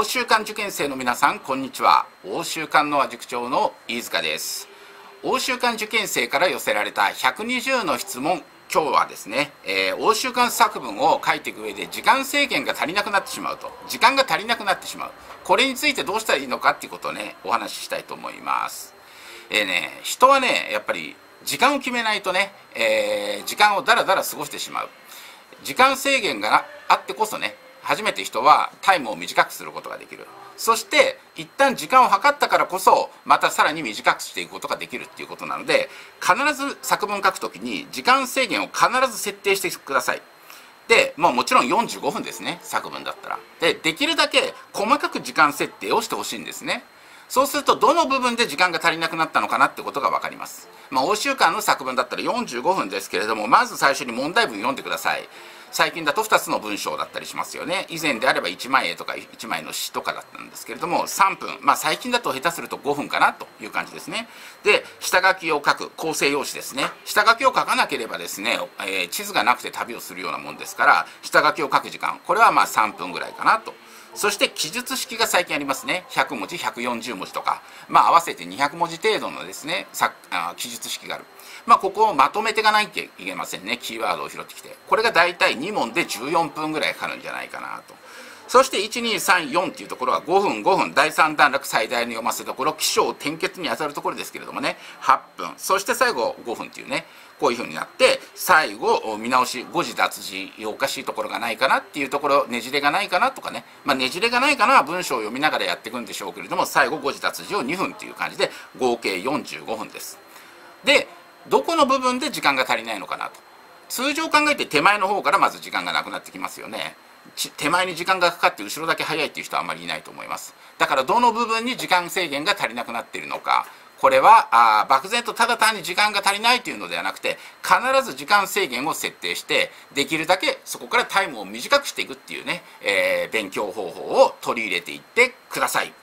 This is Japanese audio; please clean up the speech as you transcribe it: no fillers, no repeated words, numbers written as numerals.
欧州間受験生の皆さん、こんにちは。欧州間の塾長の飯塚です。欧州間受験生から寄せられた120の質問、今日はですね、欧州間作文を書いていく上で時間制限が足りなくなってしまうと、時間が足りなくなってしまう、これについてどうしたらいいのかっていうことをね、お話ししたいと思います。人はね、やっぱり時間を決めないとね、時間をだらだら過ごしてしまう。時間制限があってこそね、初めて人はタイムを短くすることができる。そして一旦時間を計ったからこそまたさらに短くしていくことができるっていうことなので、必ず作文書くときに時間制限を必ず設定してください。で、もちろん45分ですね、作文だったら。できるだけ細かく時間設定をしてほしいんですね。そうするとどの部分で時間が足りなくなったのかなってことが分かります。欧州間の作文だったら45分ですけれども、まず最初に問題文読んでください。最近だと2つの文章だったりしますよね。以前であれば1枚絵とか1枚の詩とかだったんですけれども、3分、最近だと下手すると5分かなという感じですね。で、下書きを書く、構成用紙ですね。下書きを書かなければですね、地図がなくて旅をするようなもんですから、下書きを書く時間、これは3分ぐらいかなと。そして記述式が最近ありますね。100文字、140文字とか、合わせて200文字程度のですね、記述式がある。ここをまとめていかないといけませんね。キーワードを拾ってきて。これが大体2問で14分ぐらいかかるんじゃないかなと。そして1、2、3、4っていうところは5分、5分、第3段落最大の読ませどころ、起承転結に当たるところですけれどもね、8分、そして最後5分っていうね、こういうふうになって、最後、見直し、誤字脱字、おかしいところがないかなっていうところ、ねじれがないかなとかね、ねじれがないかなは文章を読みながらやっていくんでしょうけれども、最後誤字脱字を2分っていう感じで、合計45分です。で、どこの部分で時間が足りないのかなと。通常考えて手前の方からまず時間がなくなってきますよね。手前に時間がかかって後ろだけ早いっていう人はあまりいないと思います。だからどの部分に時間制限が足りなくなっているのか、これは漠然とただ単に時間が足りないというのではなくて、必ず時間制限を設定してできるだけそこからタイムを短くしていくっていうね、勉強方法を取り入れていってください。